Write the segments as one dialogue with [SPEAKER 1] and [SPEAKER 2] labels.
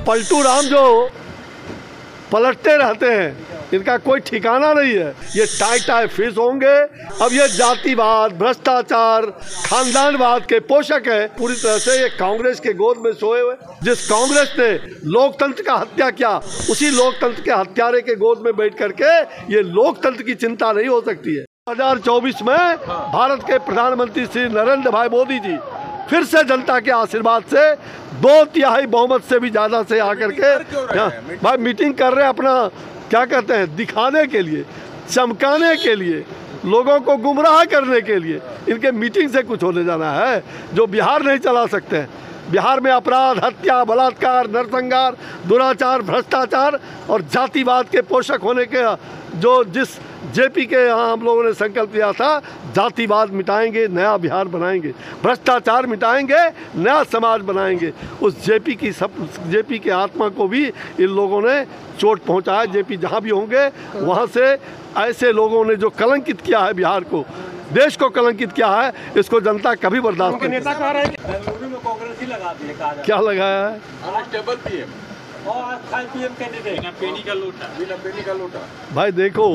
[SPEAKER 1] पलटू राम जो पलटते रहते हैं, इनका कोई ठिकाना नहीं है। ये टाई फिश होंगे। अब ये जातिवाद, भ्रष्टाचार, खानदानवाद के पोषक है। पूरी तरह से ये कांग्रेस के गोद में सोए हुए। जिस कांग्रेस ने लोकतंत्र का हत्या किया, उसी लोकतंत्र के हत्यारे के गोद में बैठ करके ये लोकतंत्र की चिंता नहीं हो सकती है। 2024 में भारत के प्रधानमंत्री श्री नरेंद्र भाई मोदी जी फिर से जनता के आशीर्वाद से 2/3 बहुमत से भी ज्यादा से आकर के भाई मीटिंग कर रहे हैं, अपना क्या कहते हैं, दिखाने के लिए, चमकाने के लिए, लोगों को गुमराह करने के लिए। इनके मीटिंग से कुछ होने जाना है जो बिहार नहीं चला सकते हैं। बिहार में अपराध, हत्या, बलात्कार, नरसंहार, दुराचार, भ्रष्टाचार और जातिवाद के पोषक होने के जो जिस जेपी के यहाँ हम लोगों ने संकल्प लिया था, जातिवाद मिटाएंगे, नया बिहार बनाएंगे, भ्रष्टाचार मिटाएंगे, नया समाज बनाएंगे, उस जेपी के आत्मा को भी इन लोगों ने चोट पहुँचाया। जेपी जहाँ भी होंगे वहाँ से ऐसे लोगों ने जो कलंकित किया है बिहार को, देश को कलंकित किया है, इसको जनता कभी बर्दाश्त नहीं।
[SPEAKER 2] नेता कह रहे हैं बेंगलुरु में कांग्रेस ही लगा दी है।
[SPEAKER 1] क्या लगाया है?
[SPEAKER 2] और पीएम कैंडिडेट बिना पेनी का लोटा।
[SPEAKER 1] भाई देखो,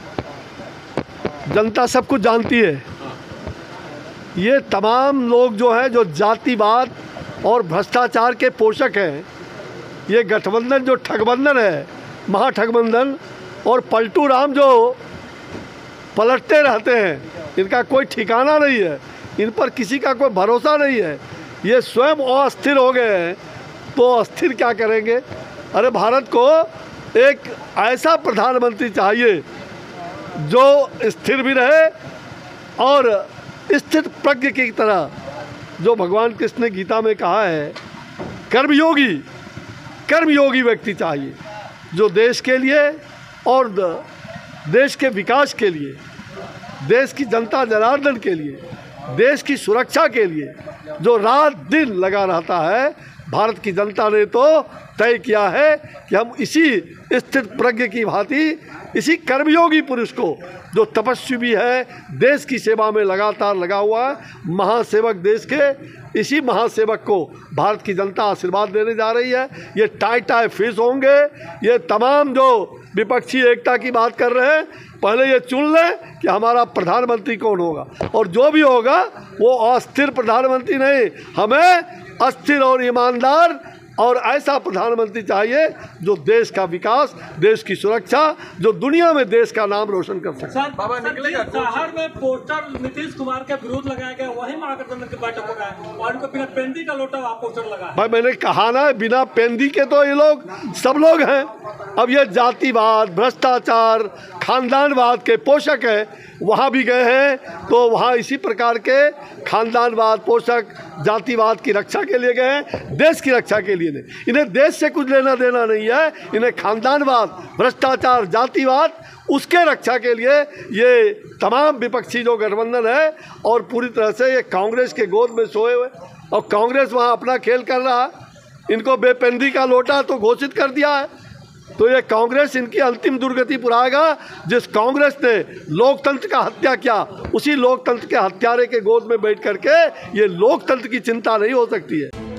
[SPEAKER 1] जनता सब कुछ जानती है। ये तमाम लोग जो है, जो जातिवाद और भ्रष्टाचार के पोषक हैं, ये गठबंधन जो ठगबंधन है, महाठगबंधन, और पलटू राम जो पलटते रहते हैं, इनका कोई ठिकाना नहीं है। इन पर किसी का कोई भरोसा नहीं है। ये स्वयं अस्थिर हो गए हैं, तो अस्थिर क्या करेंगे? अरे भारत को एक ऐसा प्रधानमंत्री चाहिए जो स्थिर भी रहे और स्थित प्रज्ञ की तरह, जो भगवान कृष्ण ने गीता में कहा है, कर्मयोगी व्यक्ति चाहिए, जो देश के लिए और देश के विकास के लिए, देश की जनता जनार्दन के लिए, देश की सुरक्षा के लिए जो रात दिन लगा रहता है। भारत की जनता ने तो तय किया है कि हम इसी स्थित प्रज्ञ की भांति, इसी कर्मयोगी पुरुष को, जो तपस्वी भी है, देश की सेवा में लगातार लगा हुआ है, महासेवक देश के, इसी महासेवक को भारत की जनता आशीर्वाद देने जा रही है। ये टाई फिश होंगे। ये तमाम जो विपक्षी एकता की बात कर रहे हैं, पहले ये चुन लें कि हमारा प्रधानमंत्री कौन होगा, और जो भी होगा वो अस्थिर प्रधानमंत्री नहीं, हमें अस्थिर और ईमानदार और ऐसा प्रधानमंत्री चाहिए जो देश का विकास, देश की सुरक्षा, जो दुनिया में देश का नाम रोशन कर सके।
[SPEAKER 2] बाबा निकलेगा शहर में पोस्टर नीतीश कुमार के विरोध लगाया गया, वही महागठबंधन की बैठक हो रहा है और उनको बिना पेंदी का लोटा पोस्टर लगा है।
[SPEAKER 1] भाई मैंने कहा ना, बिना पेंदी के तो ये लोग सब लोग हैं। अब ये जातिवाद, भ्रष्टाचार, खानदानवाद के पोषक है। वहाँ भी गए हैं तो वहाँ इसी प्रकार के खानदानवाद पोषक, जातिवाद की रक्षा के लिए गए हैं, देश की रक्षा के लिए नहीं। इन्हें देश से कुछ लेना देना नहीं है। इन्हें खानदानवाद, भ्रष्टाचार, जातिवाद, उसके रक्षा के लिए ये तमाम विपक्षी जो गठबंधन है, और पूरी तरह से ये कांग्रेस के गोद में सोए हुए, और कांग्रेस वहाँ अपना खेल कर रहा है। इनको बेपेंदी का लोटा तो घोषित कर दिया है। तो ये कांग्रेस इनकी अंतिम दुर्गति पुराएगा। जिस कांग्रेस ने लोकतंत्र का हत्या किया, उसी लोकतंत्र के हत्यारे के गोद में बैठ करके ये लोकतंत्र की चिंता नहीं हो सकती है।